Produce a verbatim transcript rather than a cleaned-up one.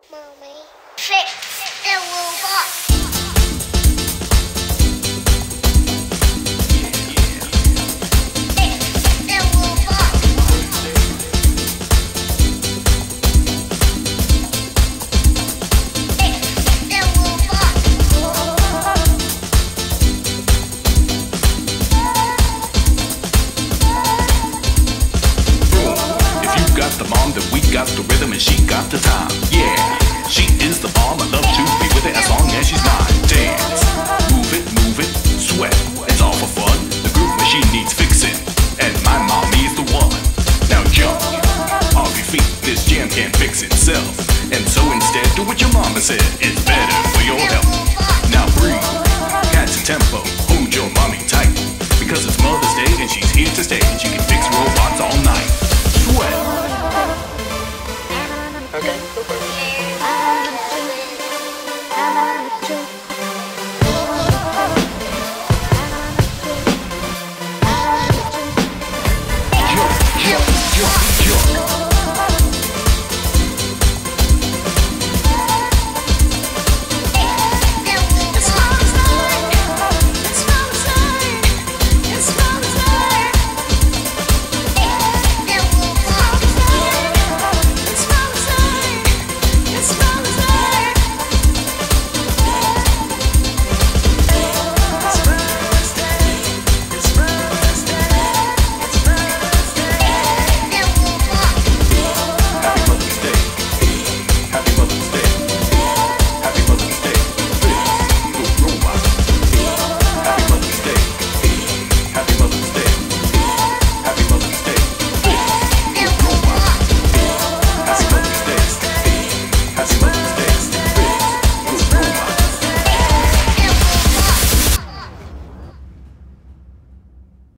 Mommy, fix the robot. The mom that we got the rhythm and she got the time. Yeah, she is the bomb. I love to be with her as long as she's mine. Dance, move it, move it, sweat. It's all for fun. The groove machine needs fixing, and my mommy's the one. Now jump off your feet. This jam can't fix itself, and so instead do what your mama said. It's better for your health. Now breathe, catch the tempo. Hold your mommy tight, because it's Mother's Day and she's here to stay. And she can fix robots all night. Sweat. Okay, go for it.